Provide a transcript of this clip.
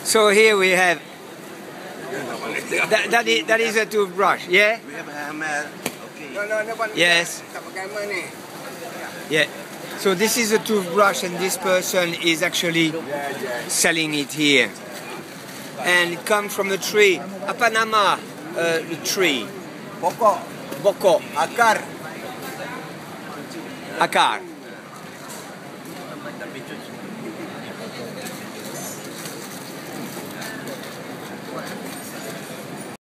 So here we have that is a toothbrush, yeah? We have a hammer. Okay. No, Yes. tak pakai hammer ni. Yeah. So this is a toothbrush and this person is actually selling it here. And it comes from a tree. Apa nama the tree? Pokok, Bokok. akar. Akar.